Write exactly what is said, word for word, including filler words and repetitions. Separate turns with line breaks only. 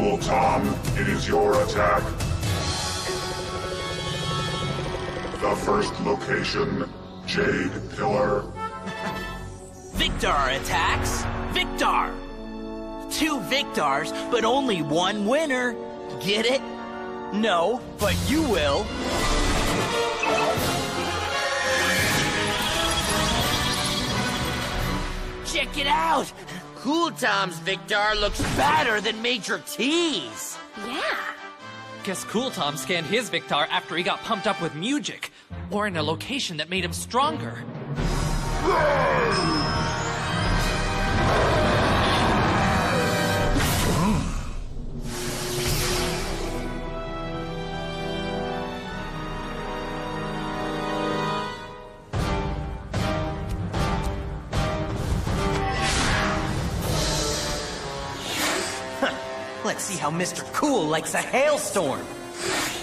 Cool Tom, it is your attack. The first location, Jade Pillar.
Viqtarr attacks. Viqtarr. Two Viqtarrs, but only one winner. Get it? No, but you will. Check it out! Cool Tom's Viqtarr looks badder than Major T's.
Yeah.
Guess Cool Tom scanned his Viqtarr after he got pumped up with music, or in a location that made him stronger.
Let's see how Mister Cool likes a hailstorm.